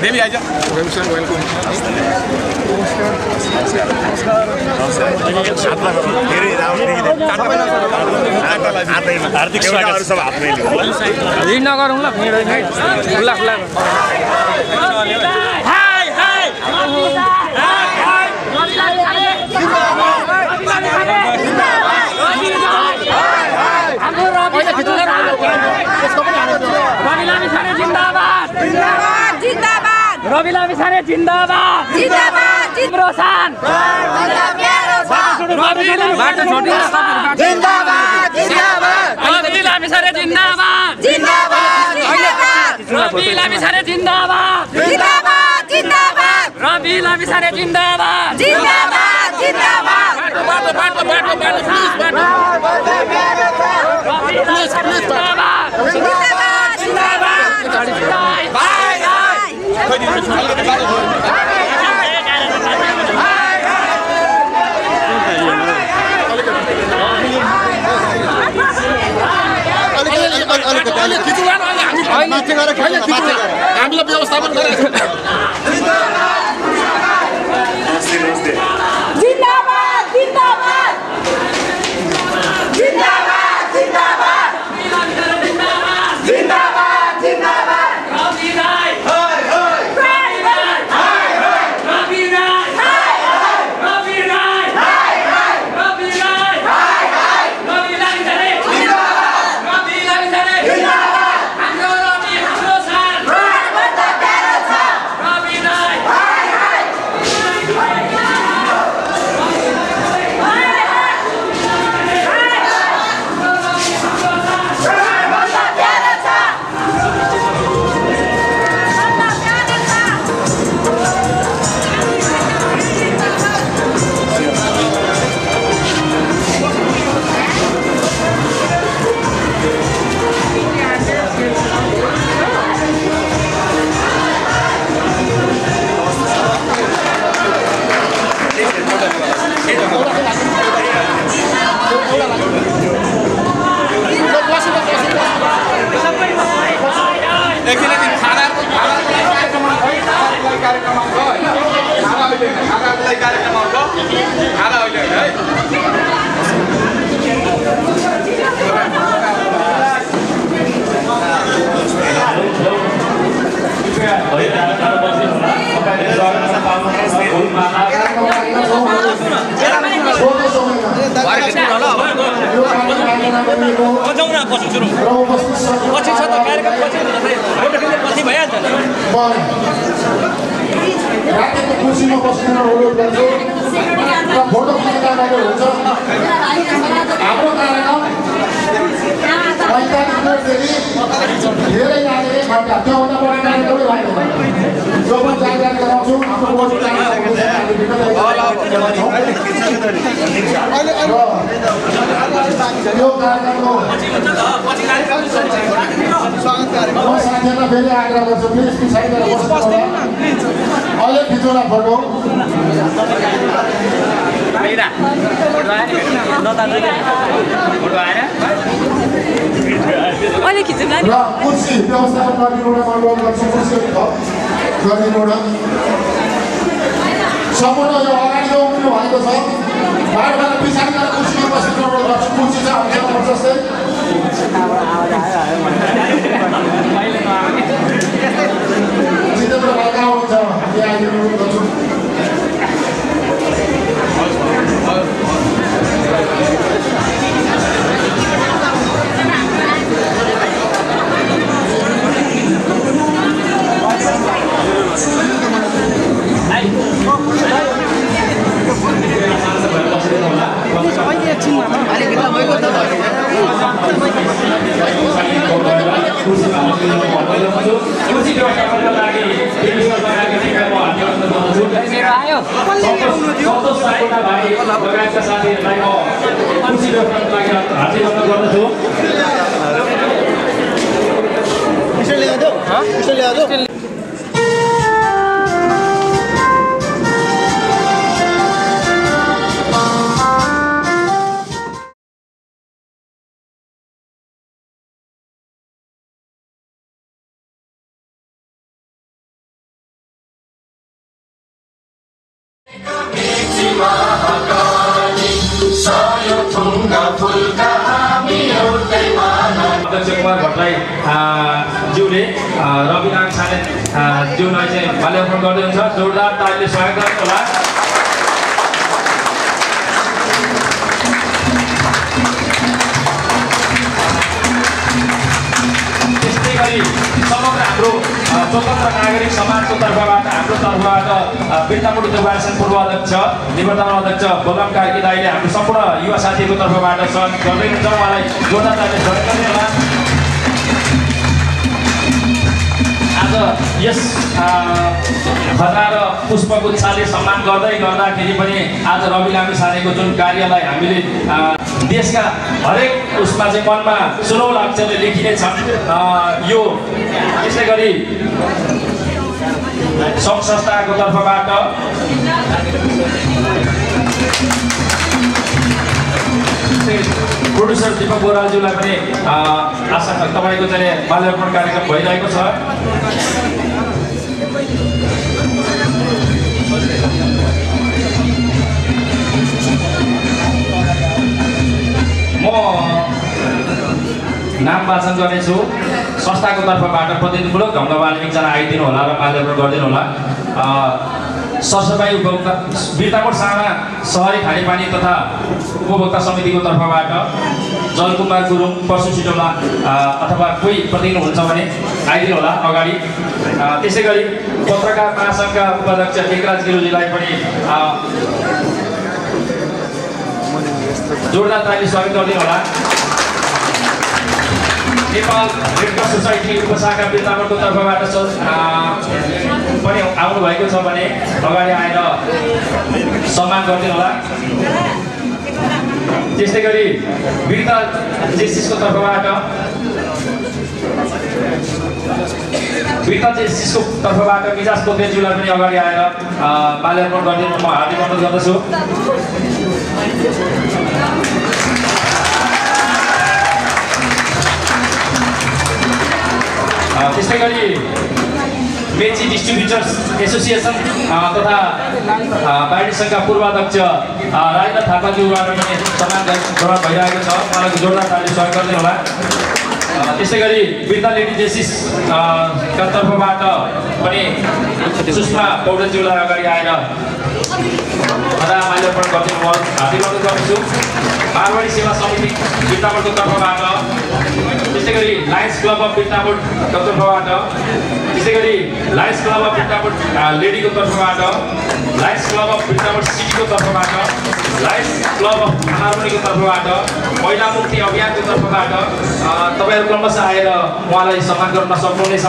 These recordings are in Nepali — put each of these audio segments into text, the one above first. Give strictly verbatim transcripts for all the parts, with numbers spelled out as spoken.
देवी आइज रवि सर वेलकम हार्दिक स्वागत सब हातमै लिनु नगरौँ ल खुला खुला हाय हाय रवि लामिछाने जिन्दाबाद जिन्दाबाद जिन्दाबाद रवि लामिछाने जिन्दाबाद जिन्दाबाद तिम्रो सान रवि लामिछाने जिन्दाबाद जिन्दाबाद रवि लामिछाने जिन्दाबाद जिन्दाबाद जिन्दाबाद रवि लामिछाने जिन्दाबाद जिन्दाबाद जिन्दाबाद बाटो बाटो बाटो बाटो प्लिज बाटो रवि लामिछाने जिन्दाबाद जिन्दाबाद जिन्दाबाद बाय हामीलाई व्यवस्थापन गरेको जिन्दाबाद जिन्दाबाद जिन्दाबाद जिन्दाबाद जिन्दाबाद जिन्दाबाद रवि राई हाय हाय हाय हाय रवि राई हाय हाय रवि राई हाय हाय रवि राई हाय हाय रवि लामिछाने जिन्दाबाद रवि लामिछाने जिन्दाबाद हाम्रो रवि हाम्रो सान भन्दा प्यारो छ रवि राई हाय हाय भन्दा प्यारो छ भन्दा प्यारो छ एकछिन एकछिन खाना कार्यक्रम आउँछ कार्यक्रम आउँछ होइन खाना अहिले खानालाई कार्यक्रम आउँछ खाना अहिले है बजाउन पछि सुरु पछि छ त कार्यक्रम पछि फोटो खिच्ने पछि भइहाल्छ नि रातिको कुर्सीमा बस्ने अनुरोध गर्छु र फोटो खिच्नका लागि हुन्छ हाम्रो कार्यक्रम पैँतालिस मिनटदेखि धेरै लाग्ने घन्टा त्योभन्दा बढी कार्यक्रमै लाग्दैन जो पनि जानकारी गराउँछु हाम्रो बजेट यो कार्यक्रमको म साथीहरूलाई फेरि आग्रह गर्छु प्लिज पछाडिबाट बस्नु अहिले खिचौँला फोटो अहिले खिच्नुला र कुर्सी व्यवस्थापन गरिदिनुलाई म अनुरोध गर्छु कुर्सीहरू थप गरिदिनु सम्पूर्ण यो अगाडि जो उभिनु भएको छ बाटोबाट पछाडि गएर कुर्सीमा बस्नु अनुरोध गर्छु कुर्सी छ हामीसँग जस्तै जितेन्द्र भाइ आउनुहुन्छ यहाँ आइदिनु अनुरोध गर्छु ल्याउँदै अध्यक्ष कुमार भट्टराई ज्यूले रवि नारायण छाने ज्यूलाई चाहिँ माल्यार्पण गर्दै हुन्छ। जोरदार तालीले स्वागत गर्नु होला। त्यस्तै गरी समग्र हाम्रो स्वतन्त्र नागरिक समाजको तर्फबाट हाम्रो तर्फबाट बिर्तापुर देउवार संघ पूर्व अध्यक्ष निवर्तमान अध्यक्ष बलराम कार्की दाइले हाम्रो सम्पूर्ण युवा साथीहरूको तर्फबाट स्वागत गर्दै हुन्छ। उहाँलाई जोरदार तालीले स्वागत गर्ने होला। आज यस खदा र पुष्पगुच्छाले सम्मान गर्दै गर्दाखेरि पनि आज रवि लामी छानेको जुन कार्यलाई हामीले देशका हरेक उसमा चाहिँ मनमा सुनौलो अक्षरले लेखिने छन्। यो त्यसै गरी सङ्घ संस्थाको तर्फबाट प्रोड्युसर दीपक बोरालज्यूलाई पनि आशा तपाईँको चाहिँ माल्यार्पण कार्यक्रम भइरहेको छ। म नाम वाचन गर्नेछु। संस्थाको तर्फबाट प्रतिनिधिमूलक ढङ्गमा एकजना आइदिनु होला र माल्यार्पण गरिदिनु होला। सरसफाइ उपभोक्ता बिर्तापुर साना सहरी खानेपानी तथा उपभोक्ता समितिको तर्फबाट जलकुमार गुरुङ पशु छिटोला अथवा कोही प्रतिनिधि हुन्छ भने आइदिनु होला अगाडि। त्यसै गरी पत्रकार महासङ्घका उपाध्यक्ष टेकराज गिरुजीलाई पनि जोरदार ताली स्वागत गरिदिनु होला। नेपाल रेड क्रस सोसाइटी उपशाखा बिर्तापुरको तर्फबाट पनि आउनुभएको छ भने अगाडि आएर सम्मान गरिदिनु होला। त्यस्तै गरी बिर्ता जेसिसको तर्फबाट बिर्ता जेसिसको तर्फबाट मिजाज पोखरेलज्यूलाई पनि अगाडि आएर माल्यार्पण गरिदिनु म हार्दिक अनुरोध गर्दछु। त्यस्तै गरी मेची डिस्ट्रिब्युटर्स एसोसिएसन तथा बाहिरी सङ्घका पूर्वाध्यक्ष राजेन्द्र थापाज्यूबाट पनि सम्मान ग्रहण भइरहेको छ। उहाँलाई जोरदार तालीले स्वागत गरिदिनु होला। त्यस्तै गरी बिर्ता लेडी जेसिसका तर्फबाट पनि सुषमा पौडेलज्यूलाई अगाडि आएर खदा माल्यार्पण गरिदिनु भयो। हार्दिक अनुरोध गर्दछु। मारवाडी सेवा समिति बिर्तापुरको तर्फबाट, त्यस्तै गरी लायन्स क्लब अफ बिर्तापुरको तर्फबाट, त्यसै गरी लायन्स क्लब अफ बिर्तापुर लेडीको तर्फबाट, लायन्स क्लब अफ बिर्तापुर सिटीको तर्फबाट, लायन्स क्लब अफ हार्मोनीको तर्फबाट, महिला मुक्ति अभियानको तर्फबाट तपाईँहरू क्रमशः आएर उहाँलाई सम्मान गर्न सक्नुहुनेछ।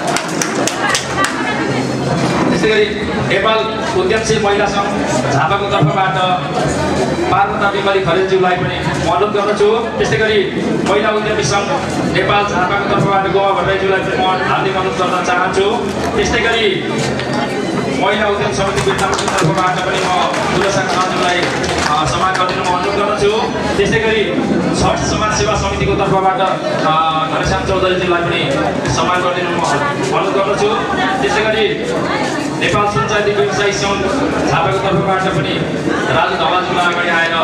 त्यसै गरी नेपाल उद्यमशील महिला सङ्घ झापाको तर्फबाट पार्वता बिमली खरेलज्यूलाई पनि म अनुरोध गर्दछु। त्यस्तै गरी महिला उद्यमी सङ्घ नेपाल झापाको तर्फबाट गोमा भट्टराईज्यूलाई पनि म हार्दिक अनुरोध गर्न चाहन्छु। त्यस्तै गरी महिला उद्यम समिति बिर्तापुरको तर्फबाट पनि म तुलसा खनालज्यूलाई सम्मान गरिदिनु म अनुरोध गर्दछु। त्यस्तै गरी छठ समाज सेवा समितिको तर्फबाट घनश्याम चौधरीज्यूलाई पनि सम्मान गरिदिनु म अनुरोध गर्दछु। त्यसै गरी नेपाल पञ्चायती व्यवसायी सङ्घ झापाको तर्फबाट पनि राजु धवालज्यूलाई अगाडि आएर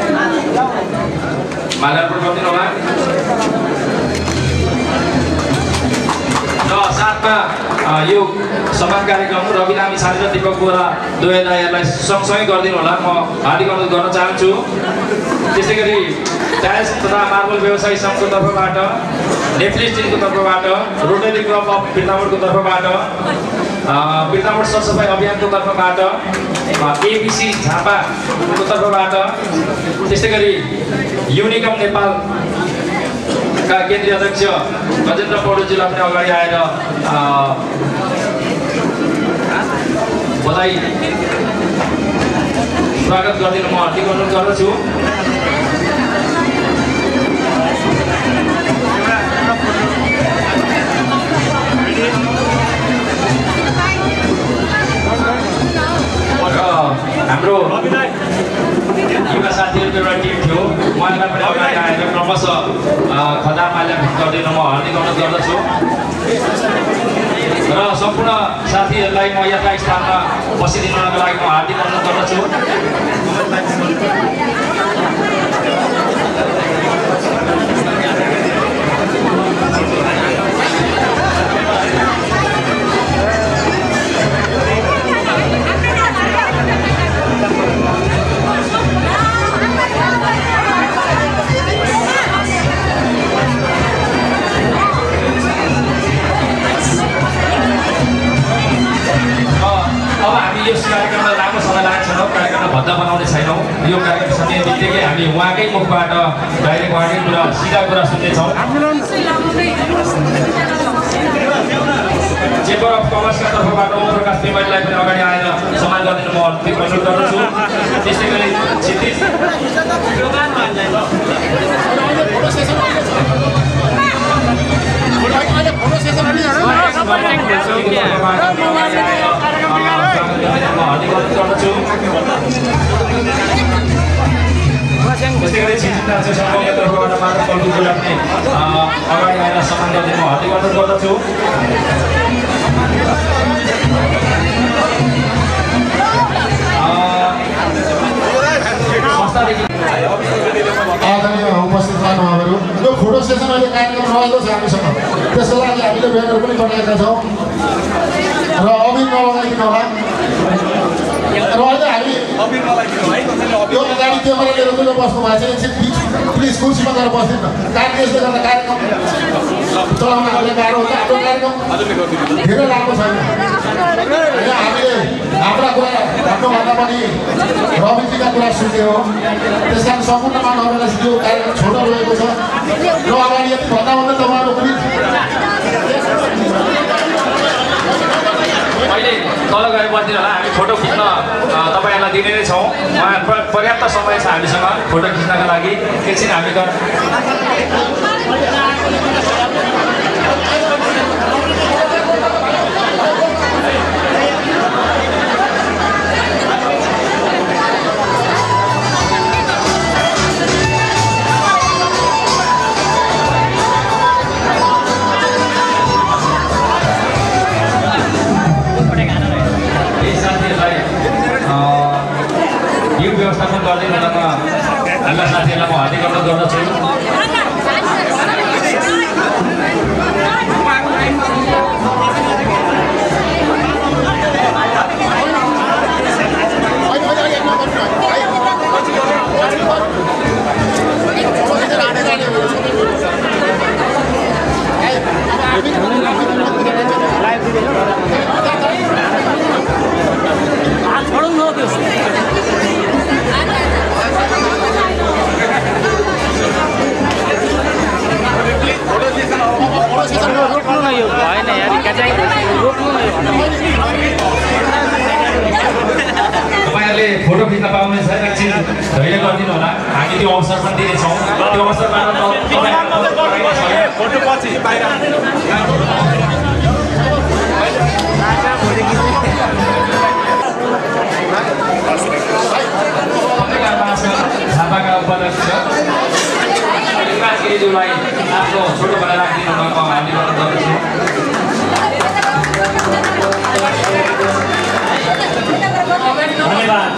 माल्यार्पण गरिदिनु होला। र साथमा यो सम्मान कार्यक्रम रवि लामी छाने र दीपक बोरा दुवै दाइहरूलाई सँगसँगै गरिदिनु होला म हार्दिक अनुरोध गर्न चाहन्छु। त्यसै गरी टाइल्स तथा मार्बल व्यवसायी सङ्घको तर्फबाट, नेफ्लिस टिमको तर्फबाट, रोटरी क्लब अफ बिर्तापुरको तर्फबाट, बिर्तापुर सरसफाइ अभियानको तर्फबाट, एबिसी झापाको तर्फबाट, त्यस्तै गरी युनिकम नेपालका केन्द्रीय अध्यक्ष गजेन्द्र पौडेलज्यूलाई पनि अगाडि आएर बधाई स्वागत गरिदिनु म हार्दिक अनुरोध गर्दछु। हाम्रो युवा साथीहरूको एउटा टिम थियो, उहाँलाई पनि अगाडि आएर क्रमशः खदा माल्यार्पण गरिदिनु म हार्दिक अनुरोध गर्दछु। र सम्पूर्ण साथीहरूलाई म यथा स्थानमा बसिदिनुको लागि म हार्दिक अनुरोध गर्दछु। अब हामी यस कार्यक्रमलाई लामो समय लागेको छैनौँ, कार्यक्रमलाई भद्दा बनाउने छैनौँ। यो कार्यक्रम समय बित्तिकै हामी उहाँकै मुखबाट डाइरेक्ट उहाँकै कुरा सिधा कुरा सुन्नेछौँ। चेम्बर अफ कमर्सका तर्फबाट ओम प्रकाश पेमाईलाई पनि अगाडि आएर सम्मान गरिदिनु म अनुरोध गर्दछु। त्यस्तै गरी क्षितिज त्यस्तै गरी क्षितिज नाच्य समूहको तर्फबाट माधव कल्कुलाई पनि अगाडि आएर सम्मान गरिदिनु म हार्दिक अनुरोध गर्दछु। आदरणीय उपस्थित महानुभावहरू, यो फोटो सेसन अहिले कार्यक्रम रहेको छ हामीसँग, त्यसको लागि हामीले ब्यानर पनि बनाएका छौँ र अबिर नलगाइदिनु होला। र अहिले हामी यो अगाडि क्यामेरा लिएर जुन बस्नु भएको छ एकछिन प्लिज कुर्सीमा गएर बस्दिनु न, कारण यसले गर्दा कार्यक्रम चलाउन हामीलाई गाह्रो हुन्छ। हाम्रो कार्यक्रम धेरै लामो छैन, यहाँ हामीले हाम्रा कुरा भन्नुभन्दा पनि रविजीका कुरा सुन्ने हो। त्यस कारण सम्पूर्ण मानवहरूलाई यो कार्यक्रम छोटो रहेको छ र अगाडि यति भन्दा भन्दा तपाईँहरू पनि अहिले तल गएर बस्दिनु होला। हामी फोटो खिच्न तपाईँहरूलाई दिने नै छौँ। उहाँ पर्याप्त समय छ हामीसँग फोटो खिच्नका लागि। एकछिन हामी गर यो व्यवस्थापन गर्दै बेलामा हाम्रा साथीहरूलाई म हार्दिक अनुरोध गर्दछु। तपाईँहरूले फोटो खिच्न पाउने छैन, एकछिन धैर्य गरिदिनु होला। हामी त्यो अवसर पनि दिनेछौँ। त्यो अवसरमा फोटो पछि बाहिर झापाका उपाध्यक्ष विकासगिरीज्यूलाई आफ्नो छोटो बडा राखिदिनु म हार्दिक अनुरोध गर्दछु। धन्यवाद।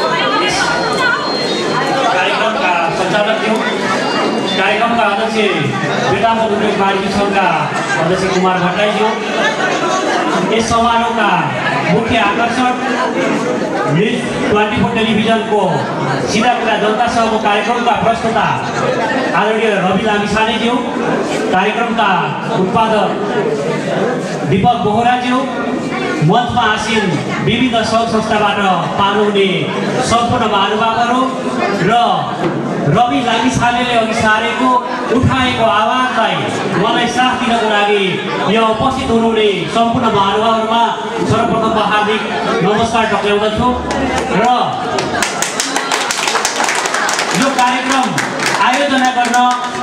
कार्यक्रमका सञ्चालकज्यू, कार्यक्रमका अध्यक्ष वृद्धामोल उद्योग वाणिज्य सङ्घका अध्यक्ष कुमार भट्टराईज्यू, यस समारोहका मुख्य आकर्षक न्युज ट्वेन्टी फोर टेलिभिजनको सिधा कुरा जनतासँगको कार्यक्रमका प्रस्तुता आदरणीय रवि लामिछानेज्यू, कार्यक्रमका उत्पादक दीपक बोहराज्यू, मञ्चमा आसीन विविध सङ्घ संस्थाबाट पाल्नुहुने सम्पूर्ण महानुभावहरू र रवि लामिछानेले अघि सारेको उठाएको आवाजलाई मलाई साथ दिनको लागि यहाँ उपस्थित हुनुहुने सम्पूर्ण महानुभावहरूमा सर्वप्रथम हार्दिक नमस्कार टक्राउँदछु र यो कार्यक्रम आयोजना गर्न,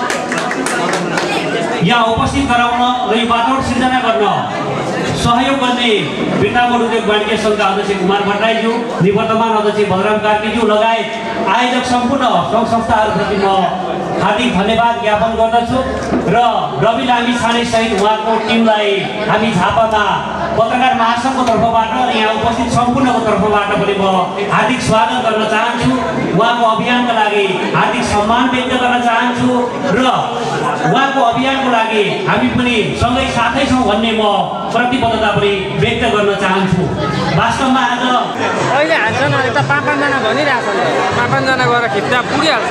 यहाँ उपस्थित गराउन र यो वातावरण सिर्जना गर्न सहयोग गर्ने वृद्धामोल उद्योग वाणिज्य सङ्घका अध्यक्ष कुमार भट्टराईज्यू, निवर्तमान अध्यक्ष बलराम कार्कीज्यू लगायत आयोजक सम्पूर्ण सङ्घ संस्थाहरूप्रति म हार्दिक धन्यवाद ज्ञापन गर्दछु र रवि लामिछाने सहित उहाँको टिमलाई हामी झापामा पत्रकार महासङ्घको तर्फबाट र यहाँ उपस्थित सम्पूर्णको तर्फबाट पनि म हार्दिक स्वागत गर्न चाहन्छु। उहाँको अभियानका लागि हार्दिक सम्मान व्यक्त गर्न चाहन्छु र उहाँको अभियानको लागि हामी पनि सँगै साथै छौँ भन्ने म प्रतिबद्धता पनि व्यक्त गर्न चाहन्छु। वास्तवमा आज अहिले हान्छन् यता पाँच पाँचजना भनिरहेको छ पाँच पाँचजना गएर खिच्दा पुगिहाल्छ।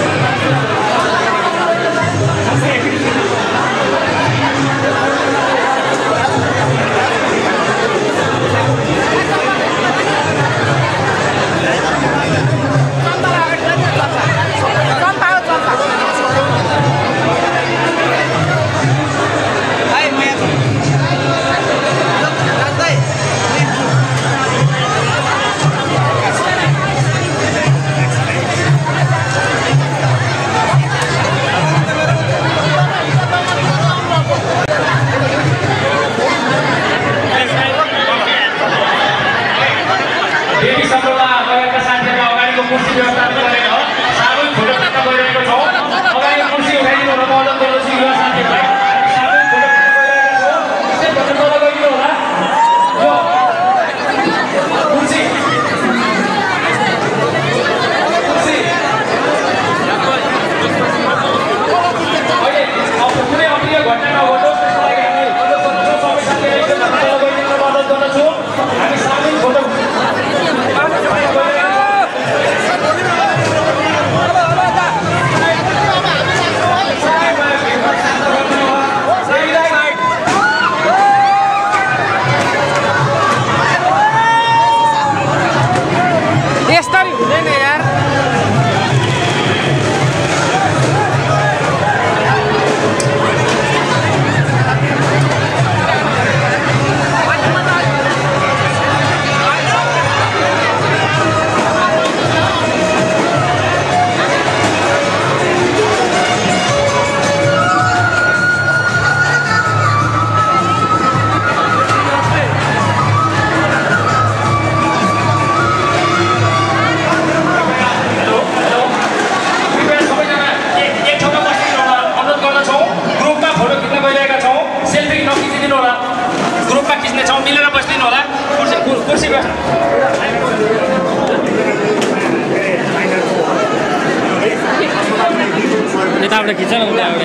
यताबाट खिच्छ न उताबाट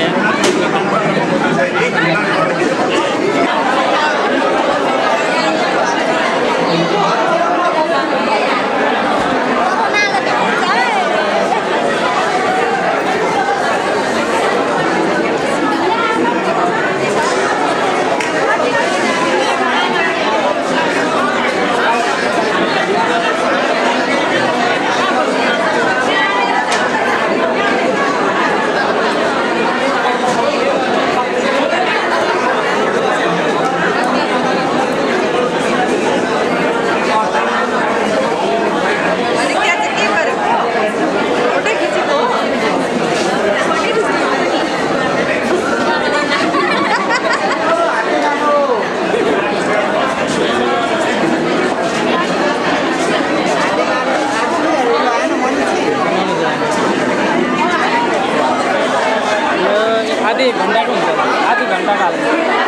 आधी घन्टाको हुन्छ आधी घन्टाको हाल्छ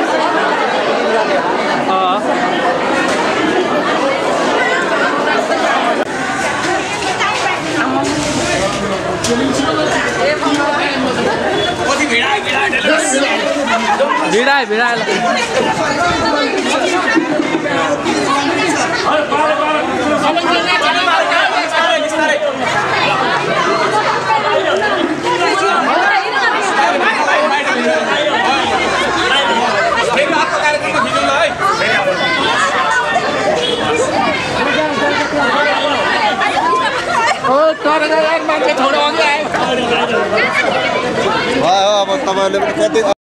भिडाए भिडाए अब तपाईँले पनि कति